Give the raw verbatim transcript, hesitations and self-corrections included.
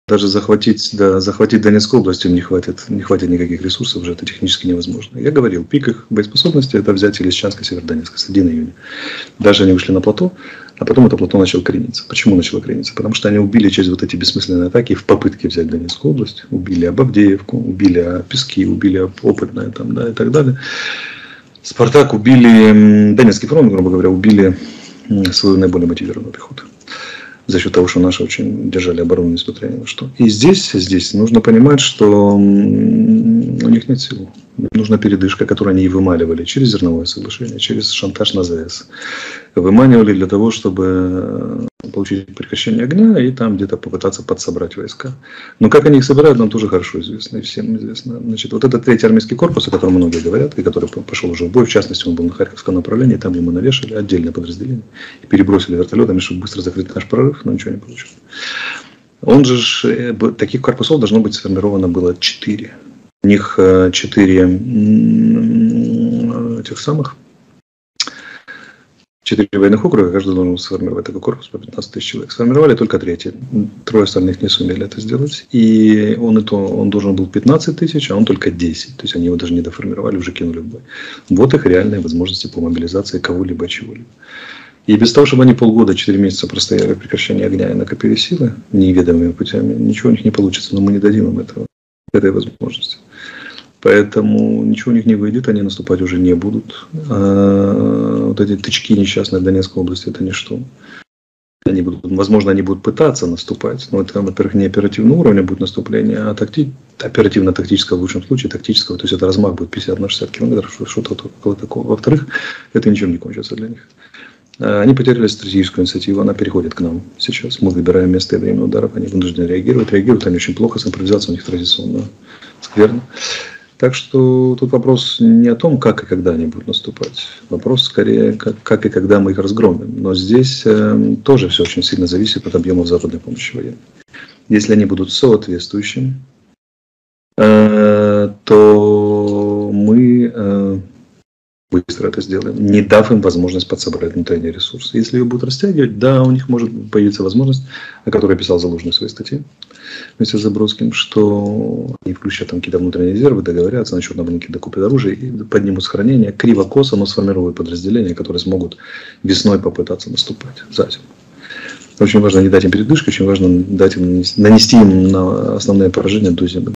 даже захватить, да, захватить Донецкую область им не хватит, не хватит никаких ресурсов, уже это технически невозможно. Я говорил, пик их боеспособности это взять Лисичанск и Северодонецк, середина июня. Даже они вышли на плато, а потом это плато начало крениться. Почему начало крениться? Потому что они убили через вот эти бессмысленные атаки в попытке взять Донецкую область, убили об Авдеевку, убили о Пески, убили об Опытное там, да, и так далее. Спартак убили, Донецкий фронт, грубо говоря, убили свою наиболее мотивированную пехоту. За счет того, что наши очень держали оборону, несмотря ни на что. И здесь, здесь нужно понимать, что у них нет сил. Нужна передышка, которую они и вымаливали через зерновое соглашение, через шантаж на ЗС. Выманивали для того, чтобы получить прекращение огня и там где-то попытаться подсобрать войска. Но как они их собирают, нам тоже хорошо известно и всем известно. Значит, вот этот третий армейский корпус, о котором многие говорят, и который пошел уже в бой, в частности, он был на Харьковском направлении, там ему навешали отдельное подразделение и перебросили вертолетами, чтобы быстро закрыть наш прорыв, но ничего не получилось. Он же, таких корпусов должно быть сформировано было четыре. У них четыре этих самых, четыре военных округа, каждый должен сформировать такой корпус по пятнадцать тысяч человек. Сформировали только третий. Трое остальных не сумели это сделать. И он, и то, он должен был пятнадцать тысяч, а он только десять. То есть они его даже не доформировали, уже кинули в бой. Вот их реальные возможности по мобилизации кого-либо, чего-либо. И без того, чтобы они полгода, четыре месяца простояли в прекращении огня и накопили силы неведомыми путями, ничего у них не получится. Но мы не дадим им этого, этой возможности. Поэтому ничего у них не выйдет, они наступать уже не будут. А вот эти тычки несчастные в Донецкой области, это ничто. Они будут, возможно, они будут пытаться наступать, но это, во-первых, не оперативного уровня будет наступление, а такти, оперативно-тактического в лучшем случае, тактического, то есть это размах будет пятьдесят на шестьдесят километров, что-то около такого. Во-вторых, это ничем не кончится для них. Они потеряли стратегическую инициативу, она переходит к нам сейчас. Мы выбираем место и время ударов, они вынуждены реагировать. Реагируют они очень плохо, с импровизацией у них традиционно скверно. Так что тут вопрос не о том, как и когда они будут наступать. Вопрос скорее, как, как и когда мы их разгромим. Но здесь э, тоже все очень сильно зависит от объемов западной помощи военной. Если они будут соответствующими, э, то мы э, быстро это сделаем, не дав им возможность подсобрать внутренние ресурсы. Если ее будут растягивать, да, у них может появиться возможность, о которой писал Залужный в своей статье вместе с Забродским, что они включат там какие-то внутренние резервы, договорятся насчет набранки, докупят оружие и поднимут сохранение. Криво-косо, но сформируют подразделения, которые смогут весной попытаться наступать за зиму. Очень важно не дать им передышку, очень важно дать им, нанести им на основное поражение до зимы.